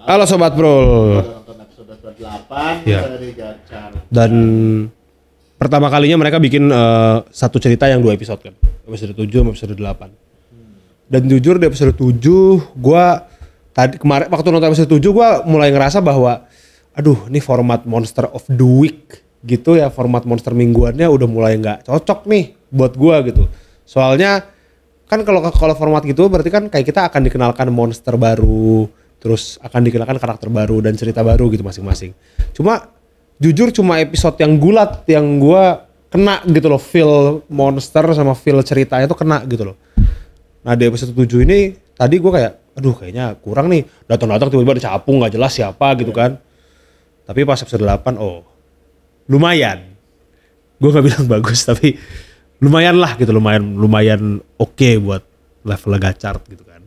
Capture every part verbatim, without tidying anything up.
Halo Sobat Bro. Nonton episode delapan ya. Dari Gacar. Dan pertama kalinya mereka bikin uh, satu cerita yang dua episode kan. Episode tujuh sama episode delapan. Hmm. Dan jujur di episode tujuh gua tadi kemarin waktu nonton episode tujuh gua mulai ngerasa bahwa aduh, ini format Monster of the Week gitu ya, format monster mingguannya udah mulai nggak cocok nih buat gua gitu. Soalnya kan kalau kalau format gitu berarti kan kayak kita akan dikenalkan monster baru, terus akan dikenalkan karakter baru dan cerita baru gitu masing-masing. Cuma jujur cuma episode yang gulat yang gua kena gitu loh, feel monster sama feel ceritanya tuh kena gitu loh. Nah di episode tujuh ini tadi gua kayak aduh kayaknya kurang nih, datang-datang tiba-tiba ada capung nggak jelas siapa gitu kan. Tapi pas episode delapan oh lumayan. Gua nggak bilang bagus tapi lumayan lah gitu, lumayan lumayan oke okay buat level Gachard gitu kan.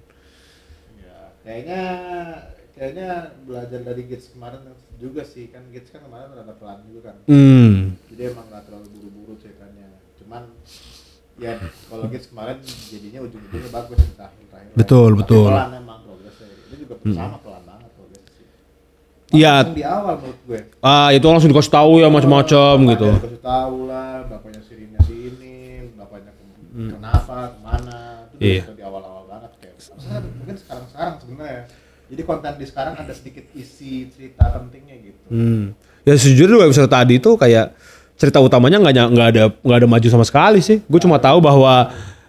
Ya, kayaknya kayaknya belajar dari Gates kemarin juga sih, kan Gates kan kemarin rada pelan juga kan. Hmm. Jadi emang nggak terlalu buru-buru ceritanya. Cuman ya kalau Gates kemarin jadinya ujung-ujungnya bagus terakhir-terakhir. Betul, tapi betul. Pelan emang progresnya. Itu juga hmm. sama pelan banget progresnya sih. Iya. Di awal menurut gue. Ah itu langsung dikasih tahu ya macam-macam oh, gitu. Dikasih tahu lah, bapaknya Sirinya si ini, bapaknya hmm. kenapa, kemana. Itu iya. di awal-awal banget kayak. Maksudnya mungkin sekarang-sekarang sebenarnya. Jadi konten di sekarang ada sedikit isi cerita pentingnya gitu. Hmm. Ya sejujurnya dua episode tadi itu kayak cerita utamanya nggak nggak ada nggak ada maju sama sekali sih. Gue cuma tahu bahwa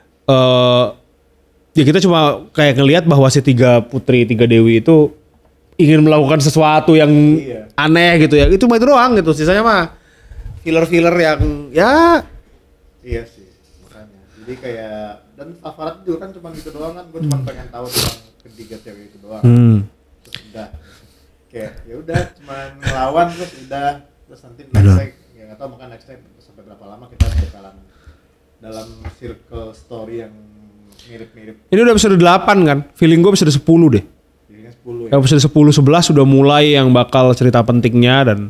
uh, ya kita cuma kayak ngelihat bahwa si tiga putri tiga dewi itu ingin melakukan sesuatu yang iya. aneh gitu ya. Itu mah itu doang gitu. Sisanya mah filler-filler yang ya. Iya sih makanya. Jadi kayak dan favorit juga kan cuma gitu doang kan. Gue cuma pengen tahu tentang ketiga cewek itu doang. Hmm. Terus udah kayak ya udah cuma ngelawan terus udah terus nanti next time ya nggak tahu makan next time sampai berapa lama kita bakalan dalam circle story yang mirip-mirip. Ini udah episode delapan kan? Feeling gue episode sepuluh deh. Feelingnya sepuluh ya. Episode sepuluh sebelas sudah mulai yang bakal cerita pentingnya dan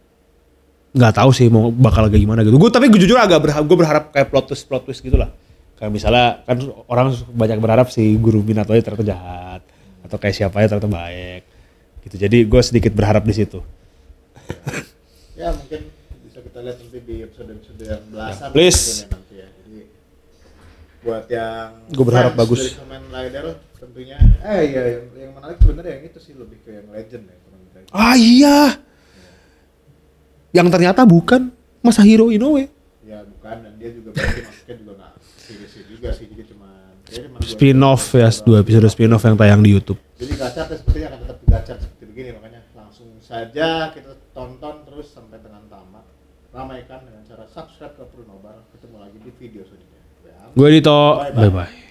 nggak tahu sih mau bakal kayak gimana gitu. Gue tapi gue jujur agak berharap, gue berharap kayak plot twist plot twist gitulah. Kayak misalnya kan orang banyak berharap si guru Minato-nya ternyata jahat atau kayak siapanya ternyata baik gitu. Jadi gue sedikit berharap di situ. Ya mungkin bisa kita lihat nanti di episode-episode yang belasan. Ya, please. Ya, nanti ya. Jadi buat yang gue berharap bagus. Dari Kamen Rider tentunya. Eh iya yang, yang menarik sebenarnya yang itu sih lebih ke yang legend ya. Ah iya. Ya. Yang ternyata bukan Masahiro Inoue. Ya bukan dan dia juga berarti masuknya juga nggak serius juga sih, jadi cuma spin-off ya, dua episode spin-off yang tayang di YouTube. Jadi Gachard sepertinya akan tetap Gachard seperti begini, makanya langsung saja kita tonton terus sampai dengan tamat. Ramaikan dengan cara subscribe ke Purnobar. Ketemu lagi di video selanjutnya. Gue Dito, bye bye.